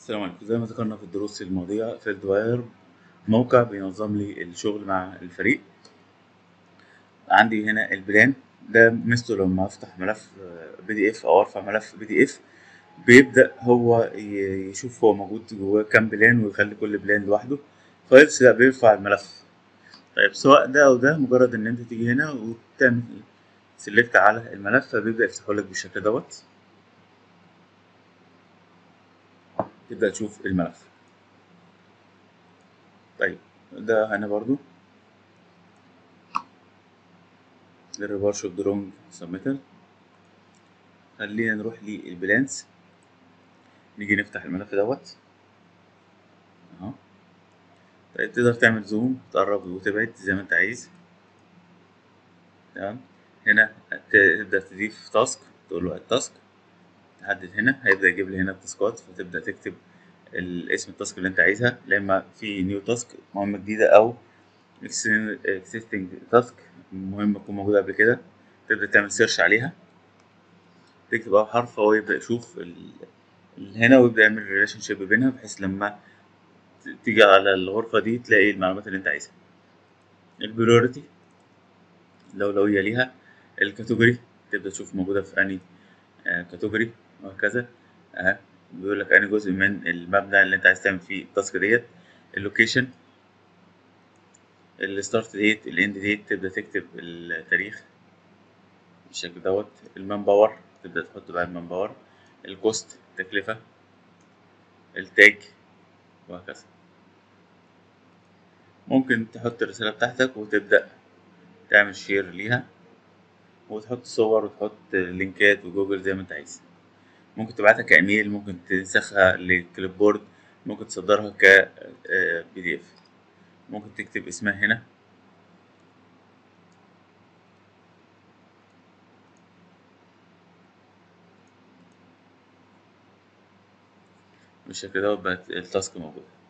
السلام عليكم. زي ما ذكرنا في الدروس الماضية، فيلد واير موقع بينظم لي الشغل مع الفريق. عندي هنا البلان، ده ميزته لما افتح ملف بي دي اف او ارفع ملف بي دي اف بيبدأ هو يشوف هو موجود جواه كام بلان ويخلي كل بلان لوحده. فايلز لا، بيرفع الملف. طيب سواء ده او ده، مجرد ان انت تيجي هنا وتعمل سيلكت على الملف فبيبدأ يفتحه لك بالشكل دوت. تبدأ تشوف الملف. طيب ده هنا برضو الريفرش اوف درونج سبميتال. خلينا نروح للبلانس، نيجي نفتح الملف دوت اهو. طيب تقدر تعمل زوم، تقرب وتبعد زي ما انت عايز. تمام. هنا تبدأ تضيف تاسك، تقول له التاسك، تحدد هنا هيبدأ يجيب لي هنا التاسكات، فتبدأ تكتب اسم التاسك اللي انت عايزها، لا اما في نيو تاسك مهمة جديدة او existing تاسك مهمة تكون موجودة قبل كده. تبدأ تعمل سيرش عليها، تكتب أول حرف هو يبدأ يشوف هنا ويبدأ يعمل ريليشن شيب بينها، بحيث لما تيجي على الغرفة دي تلاقي المعلومات اللي انت عايزها. البريوريتي لو الأولوية ليها. الكاتيجوري تبدأ تشوف موجودة في أنهي كاتيجوري، وهكذا. بيقول لك أنهي جزء من المبنى اللي أنت عايز تعمل فيه التاسك ديت. اللوكيشن، الستارت ديت، الاند ديت، تبدأ تكتب التاريخ بالشكل دوت. المان باور تبدأ تحط بقى المان باور. الكوست، التكلفة. التاج، وهكذا. ممكن تحط الرسالة بتاعتك وتبدأ تعمل شير ليها، وتحط صور وتحط لينكات وجوجل زي ما انت عايز. ممكن تبعتها كايميل، ممكن تنسخها لكليب بورد، ممكن تصدرها ك بي دي اف. ممكن تكتب اسمها هنا بالشكل ده، بقت التاسك موجودة.